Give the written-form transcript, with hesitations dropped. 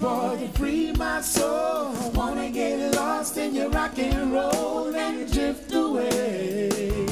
boy to free my soul. Wanna get lost in your rock and roll and drift away.